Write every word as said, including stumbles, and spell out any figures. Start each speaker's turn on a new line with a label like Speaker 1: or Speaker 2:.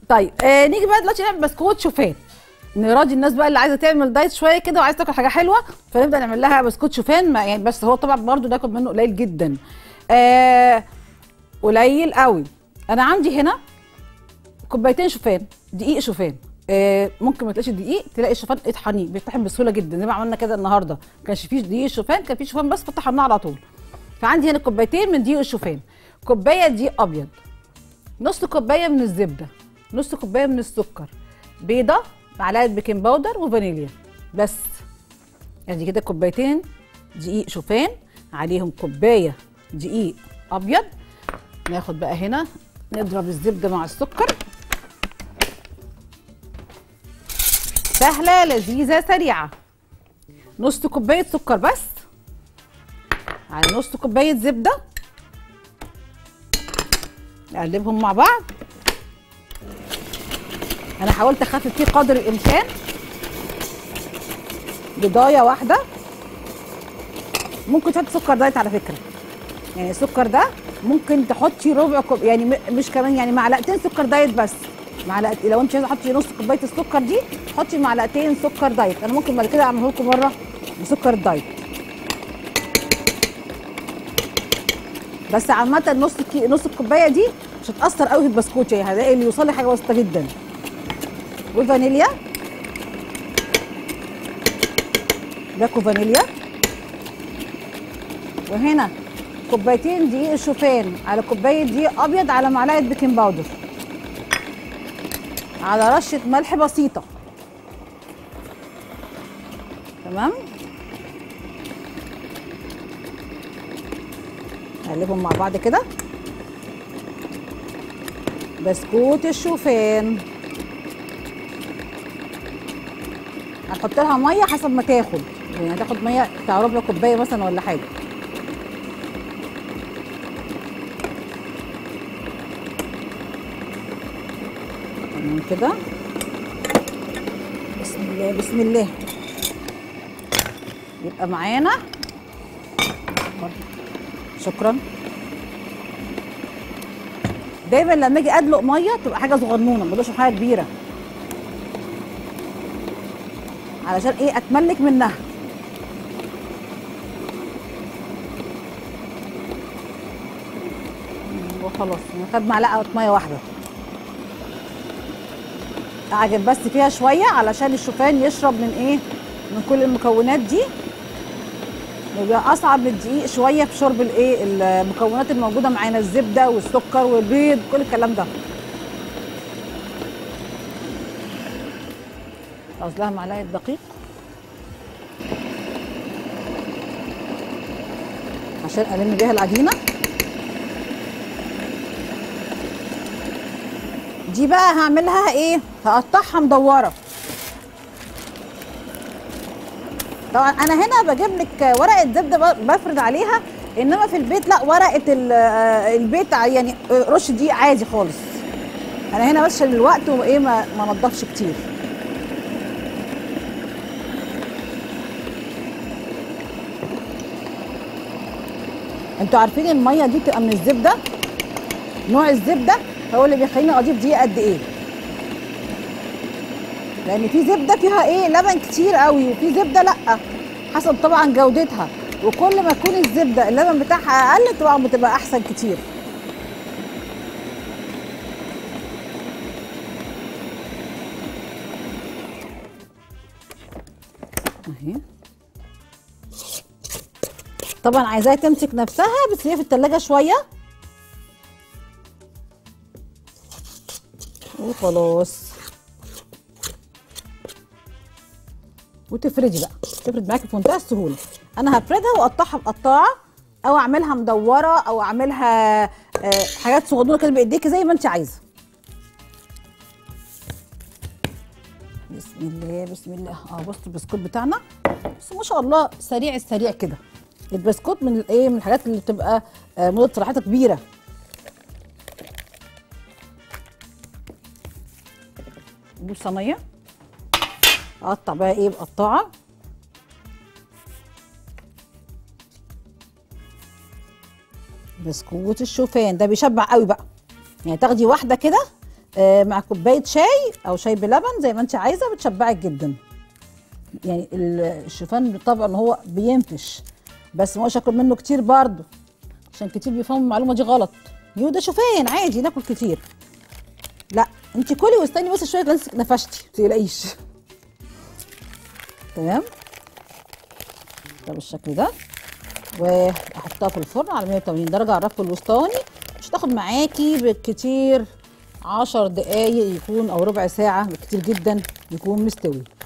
Speaker 1: طيب آه نيجي بقى دلوقتي نعمل بسكوت شوفان، نراضي الناس بقى اللي عايزه تعمل دايت شويه كده وعايزه تاكل حاجه حلوه، فنبدا نعمل لها بسكوت شوفان. ما يعني بس هو طبعا برده ناكل منه قليل جدا، آه قليل قوي. انا عندي هنا كوبايتين شوفان، دقيق شوفان. آه ممكن ما تلاقيش الدقيق، تلاقي الشوفان اطحنيه بيتطحن بسهوله جدا زي ما عملنا كده النهارده. ما كانش فيه دقيق شوفان، كان فيه شوفان بس فطحناه على طول. فعندي هنا كوبايتين من دقيق الشوفان، كوبايه دقيق ابيض، نص كوبايه من الزبده، نص كوبايه من السكر، بيضه، معلقه بيكنج باودر وفانيليا بس. ادي كده كوبايتين دقيق شوفان عليهم كوبايه دقيق ابيض. ناخد بقى هنا نضرب الزبده مع السكر. سهله لذيذه سريعه. نص كوبايه سكر بس على نص كوبايه زبده، نقلبهم مع بعض. انا حاولت اخفف فيه قدر الامكان، بضايه واحده. ممكن تحطي سكر دايت على فكره، يعني السكر ده ممكن تحطي ربع كوب، يعني مش كمان، يعني معلقتين سكر دايت بس. معلقه لو انت عايزه تحطي نص كوبايه السكر دي حطي معلقتين سكر دايت. انا ممكن بعد كده اعمله لكم مره بسكر دايت. بس عامه نص كي... نص الكوبايه دي مش هتاثر قوي في البسكوت، يعني هلاقي اللي يوصل لي حاجه بسيطه جدا. والفانيليا، باكو فانيليا. وهنا كوبايتين دقيق الشوفان على كوبايه دقيق ابيض على معلقه بيكنج باودر على رشه ملح بسيطه. تمام، نقلبهم مع بعض كده. بسكوت الشوفان هنحط لها ميه حسب ما تاخد، يعني هتاخد ميه بتاع ربع كوبايه مثلا ولا حاجه. تمام كده. بسم الله بسم الله. يبقى معانا، شكرا. دايما لما اجي ادلق ميه تبقى حاجه صغنونه، ما تبقاش حاجه كبيره، علشان ايه؟ اتملك منها. وخلاص خد معلقه ميه واحده. اعجب بس فيها شويه علشان الشوفان يشرب من ايه؟ من كل المكونات دي. يبقى اصعب من الدقيق شويه في شرب الايه؟ المكونات الموجوده معانا، الزبده والسكر والبيض كل الكلام ده. عاوز لها معلقه دقيق عشان الم بيها العجينه دي. بقى هعملها ايه؟ هقطعها مدوره. طبعا انا هنا بجيب لك ورقه زبده بفرد عليها، انما في البيت لا، ورقه البيت يعني رش دي عادي خالص. انا هنا بس عشان الوقت وايه ما ما نضفش كتير. انتوا عارفين الميه دي بتبقى من الزبده، نوع الزبده هو اللي بيخليني اضيف دي قد ايه، لان في زبده فيها ايه؟ لبن كتير قوي، وفي زبده لا، حسب طبعا جودتها. وكل ما تكون الزبده اللبن بتاعها اقل طبعا بتبقى احسن كتير. اهي طبعا عايزاها تمسك نفسها، بس هي في التلاجة شويه وخلاص. وتفردي بقى، تفرد معاكي في منتهى السهوله. انا هفردها واقطعها بقطاعه، او اعملها مدوره، او اعملها آه حاجات صغنونه كده بايديكي زي ما انت عايزه. بسم الله بسم الله. اه بصوا البسكوت بتاعنا، بس ما شاء الله سريع السريع كده. البسكوت من الايه؟ من الحاجات اللي بتبقى آه مده صلاحيتها كبيره. نجيب صينيه، اقطع بقى ايه بقطاعه. بسكوت الشوفان ده بيشبع قوي بقى، يعني تاخدي واحده كده آه مع كوبايه شاي او شاي بلبن زي ما انت عايزه، بتشبعك جدا. يعني الشوفان طبعا هو بينفش، بس ما هوش اكل منه كتير برضه، عشان كتير بيفهموا المعلومه دي غلط. يو ده شوفان عادي ناكل كتير، لا انت كلي واستني بس شويه لانك نفشتي ما تقلقيش. تمام ده بالشكل ده، واحطها في الفرن على مية وتمانين درجه على الرف الوسطاني. مش هتاخد معاكي بالكتير عشر دقايق يكون، او ربع ساعه بالكتير جدا يكون مستوي.